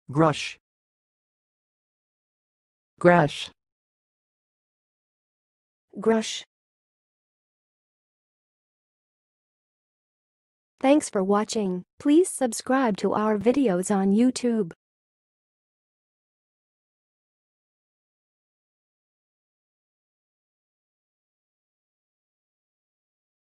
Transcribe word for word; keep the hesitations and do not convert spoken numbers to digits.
ghrush, ghrush. Ghrush. Thanks for watching. Please subscribe to our videos on YouTube.